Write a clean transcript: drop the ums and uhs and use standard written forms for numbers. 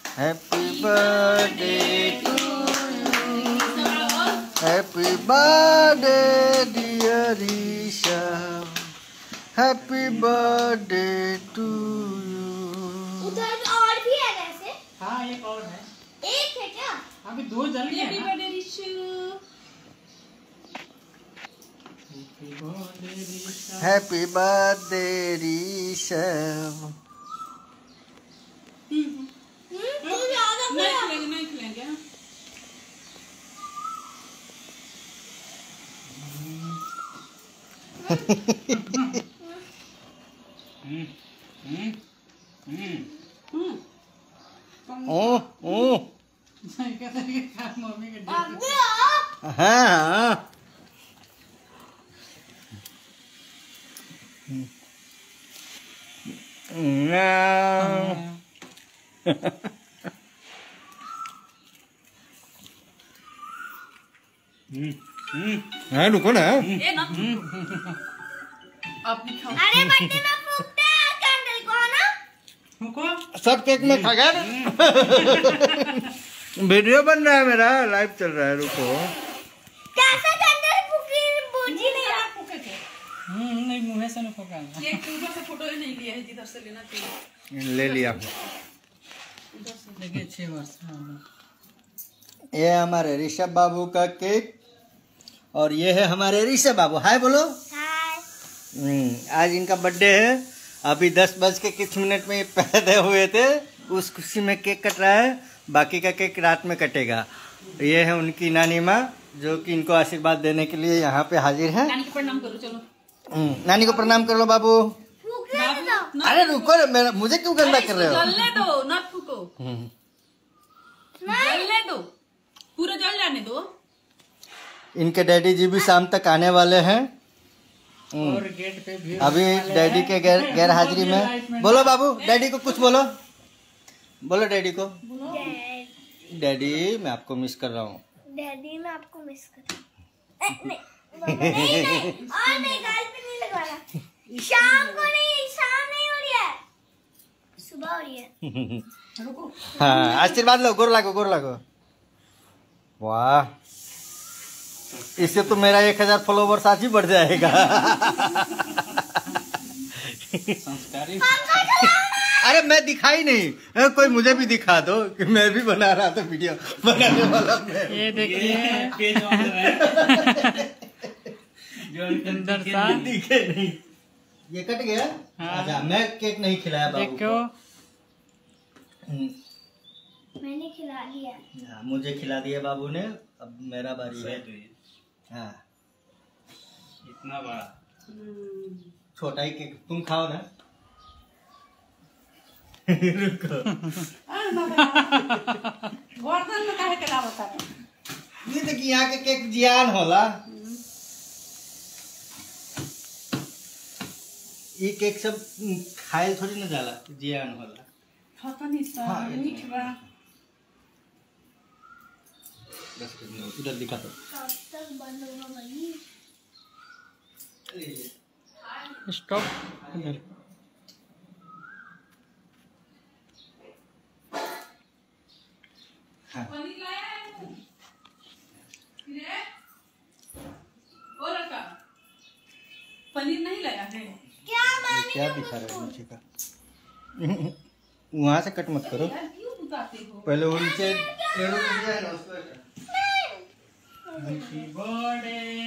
Happy birthday to you, happy birthday dear Rishabh, happy birthday to you. उधर और भी है वैसे? हाँ एक और है। एक है क्या? अभी दो जल गए। Happy birthday Rishu. Happy birthday Rishabh. नहीं खिलाएंगे। मम्मी के हाँ रुको ना। ए ना आप दिखाओ। अरे बर्थडे में फूकते हैं कैंडल को ना। रुको। सब केक में खा गया। वीडियो बन रहा है मेरा, लाइव चल रहा है। रुको कैसे कैंडल फूकी बूझी नहीं रहा। फूके थे। नहीं मुँह से न फोका। ये उधर से फोटो ही नहीं लिया है, जिधर से लेना चाहिए। ले लिया। उधर से लगे 6 वर्ष। ये हमारे ऋषभ बाबू का केक और ये है हमारे ऋषभ बाबू। हाय बोलो। हाय। आज इनका बर्थडे है। अभी 10 बज के कुछ मिनट में ये पैदा हुए थे, उस खुशी में केक कट रहा है। बाकी का केक रात में कटेगा। ये है उनकी नानी माँ जो कि इनको आशीर्वाद देने के लिए यहाँ पे हाजिर है। नानी को प्रणाम करो चलो। नानी को प्रणाम कर लो बाबू। फूकने दो। अरे रुको, मेरा मुझे क्यों गंदा कर रहे हो? जलने दो, न फूको। जलने दो, पूरा जल जाने दो। इनके डैडी जी भी शाम तक आने वाले हैं। और गेट पे भी अभी डैडी के गैर हाजिरी में। बोलो बाबू, डैडी को कुछ बोलो। बोलो डैडी को। डैडी मैं आपको मिस कर रहा हूँ। डैडी मैं आपको मिस कर नहीं और नहीं गाल पे नहीं लगवाना। शाम को नहीं, शाम नहीं हो रही है, सुबह हो रही है। हाँ आशीर्वाद लो, गोर लागो गोर लागो। वाह, इससे तो मेरा 1000 फॉलोवर्स आज ही बढ़ जाएगा। संस्कारी। अरे मैं दिखाई नहीं, कोई मुझे भी दिखा दो कि मैं भी बना रहा था वीडियो बनाने वाला मैं। ये देखिए पेज ऑन है। जो अंदर सा दिखे नहीं। ये कट गया। हाँ। अच्छा मैं केक नहीं खिलाया बाबू को। देखो मैंने खिला दिया। हाँ, मुझे खिला दिया बाबू ने। अब मेरा बारी है। हाँ इतना बड़ा छोटा ही केक तुम खाओ ना। रुको। गर्दन में काहे के लावत है? ये देखिए यहाँ के केक जियान होला। ये केक सब खाए थोड़ी ना जाला, जियान होला। खाता नहीं था। हाँ, ये मीठ बा। बस उधर दिखा दो। कब तक बंद होगा भाई? स्टॉप इधर। हाँ। पनीर लाया है तू? फिर और लड़का पनीर नहीं लाया है? क्या ये क्या दिखा रहा है नीचे का? वहाँ से कट मत करो, यार क्यों उतारते हो? पहले वो नीचे पेड़ों में दिया है ना उसको। Happy birthday